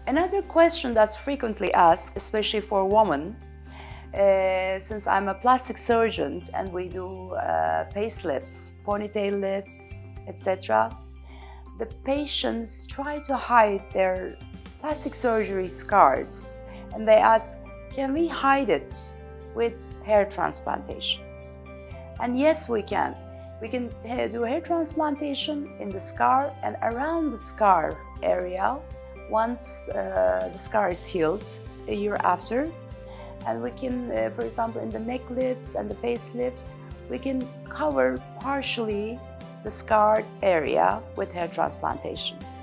Another question that's frequently asked, especially for women, since I'm a plastic surgeon and we do facelifts, ponytail lifts, etc., the patients try to hide their plastic surgery scars and they ask, can we hide it with hair transplantation? And yes, we can. We can do hair transplantation in the scar and around the scar area once the scar is healed a year after. And we can, for example, in the neck lifts and the face lifts, we can cover partially the scarred area with hair transplantation.